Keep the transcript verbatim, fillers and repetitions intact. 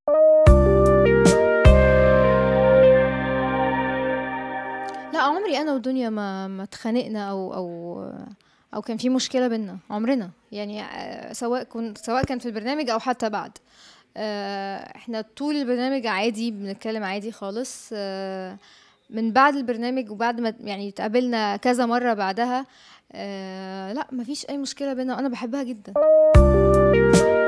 لأ، عمري أنا ودنيا ما ما اتخانقنا أو أو أو كان في مشكلة بيننا، عمرنا. يعني آآ سواء كن سواء كان في البرنامج أو حتى بعد. آآ إحنا طول البرنامج عادي، بنتكلم عادي خالص. آآ من بعد البرنامج وبعد ما يعني اتقابلنا كذا مرّة بعدها، آآ لأ، ما فيش أي مشكلة بيننا، أنا باحبها جدًا.